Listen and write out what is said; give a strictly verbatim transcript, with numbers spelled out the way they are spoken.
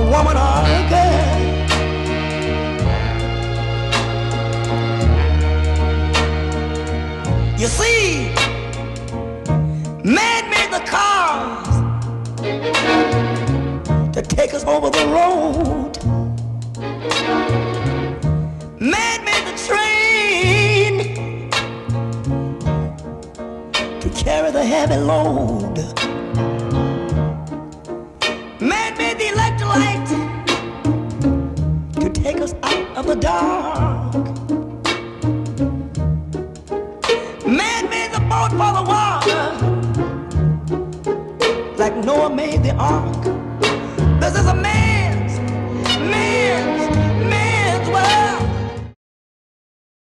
woman or a girl. You see, man made the cars to take us over the road. Man made the train to carry the heavy load. Man made the electric light to take us out of the dark. Man made the boat for the water, like Noah made the ark.